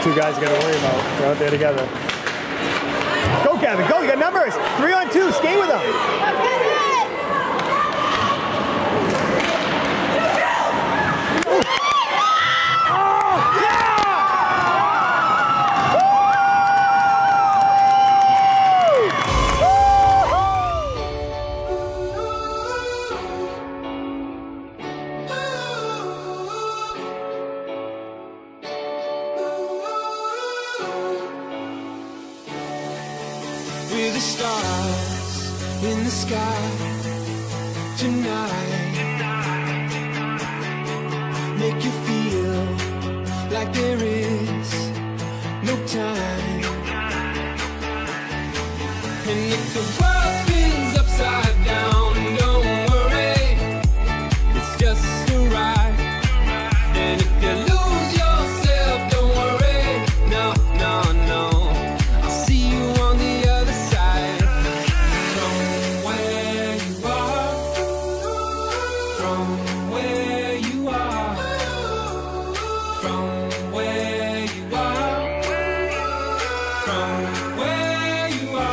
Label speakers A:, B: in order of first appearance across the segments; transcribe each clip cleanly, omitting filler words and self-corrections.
A: two guys you got to worry about. They're out there together. Go, Gavin, go. You got numbers. 3-on-2. Skate with them.
B: We're the stars in the sky tonight. Make you feel like there is no time. And if the world spins upside down, don't worry, it's just a ride. And if you lose yourself, don't worry, no, no, no, I'll see you on the other side. From where you are, from where you are, from where you are, from where you are.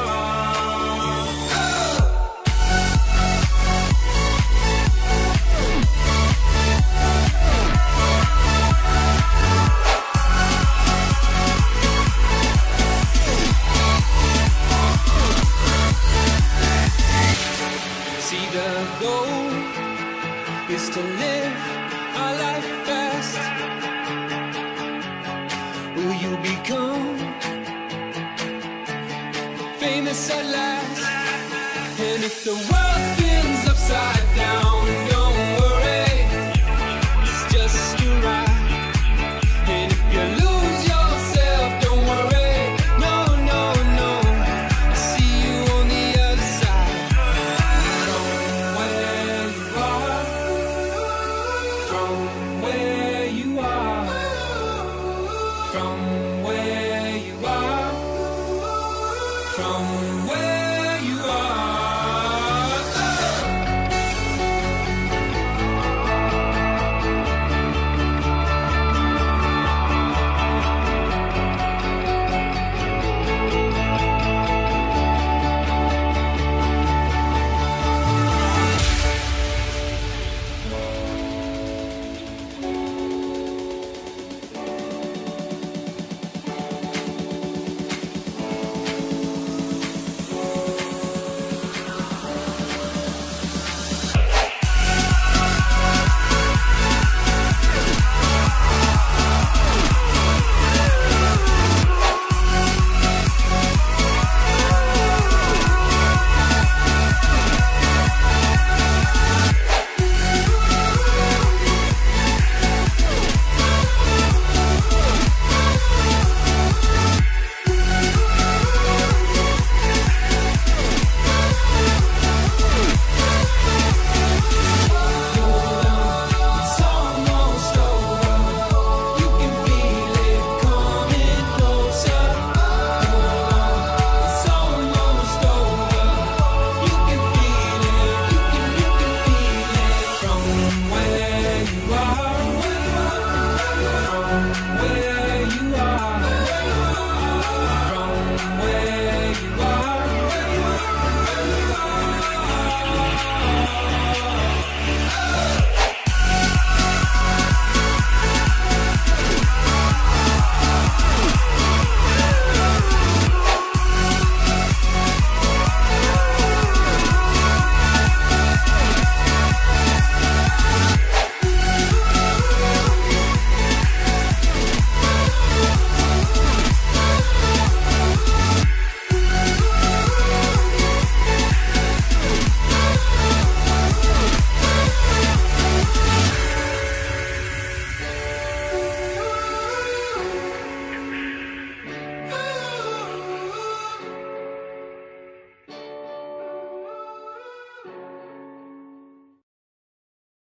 B: See, the goal is to live our life fast. Will you become famous at last? And if the world spins upside